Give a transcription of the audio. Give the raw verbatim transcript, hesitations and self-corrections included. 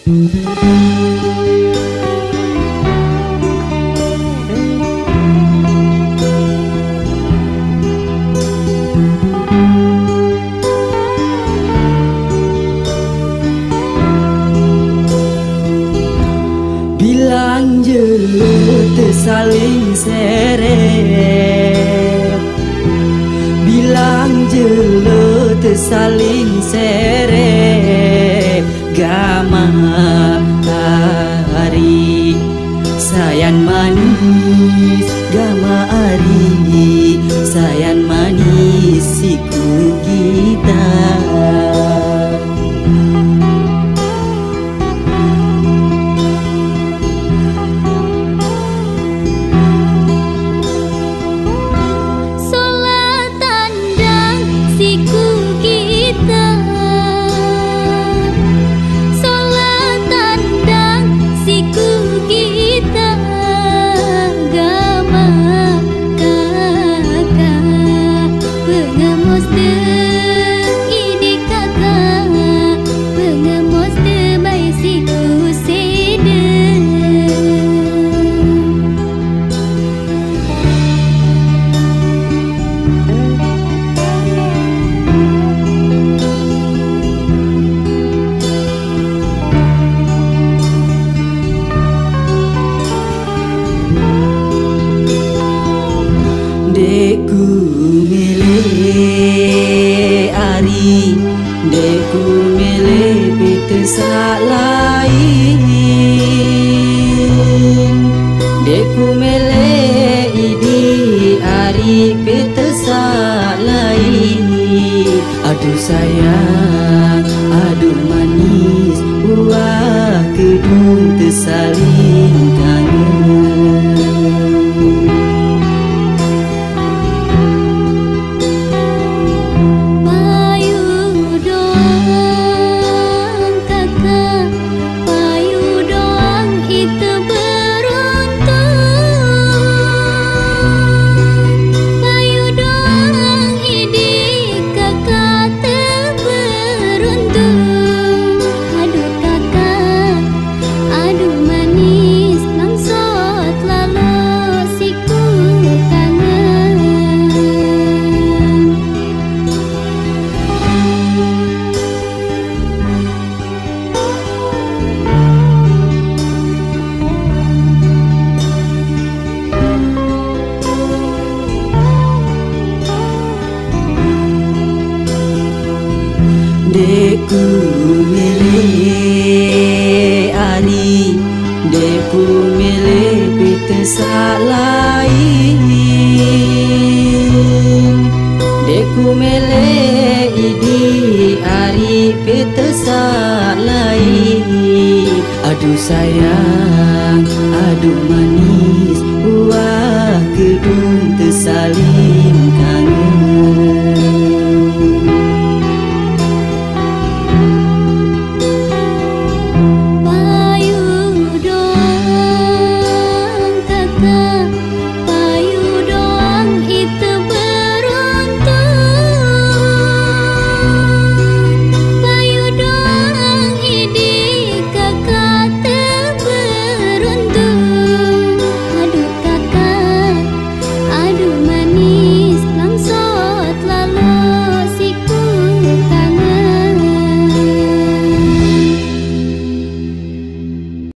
Bilang jele tersaling seret, bilang jele tersaling seret. Gama hari sayan manis, gama hari sayan manis siku kita. Deku milih ari, deku milih bitesak lain, deku milih idi ari bitesak lain. Aduh sayang, aduh manis, buah kedung tersaling kangen. Deku milih ari, deku milih bitesak lain, deku milih idi ari bitesak lain. Aduh sayang, aduh manis, buah kedung tersaling kangen.